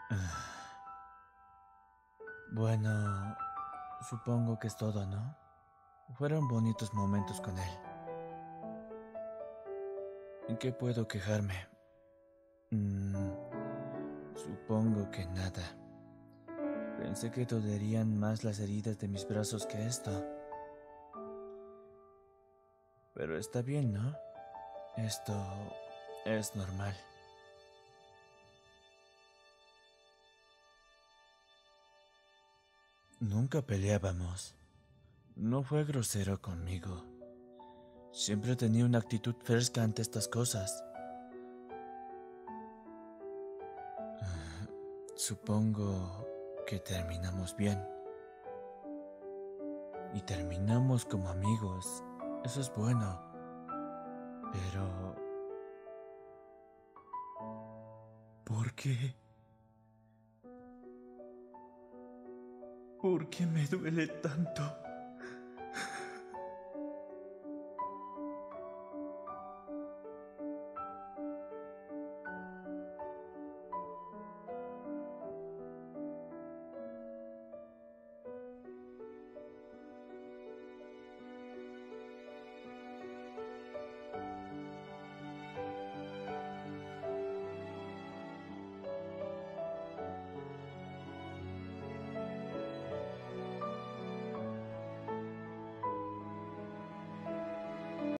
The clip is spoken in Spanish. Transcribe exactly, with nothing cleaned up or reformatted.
Bueno, supongo que es todo, ¿no? Fueron bonitos momentos con él. ¿En qué puedo quejarme? Mm, supongo que nada. Pensé que dolerían más las heridas de mis brazos que esto. Pero está bien, ¿no? Esto es normal. Nunca peleábamos. No fue grosero conmigo. Siempre tenía una actitud fresca ante estas cosas. Ah, Supongo que terminamos bien. Y terminamos como amigos. Eso es bueno. Pero... ¿por qué? ¿Por qué me duele tanto?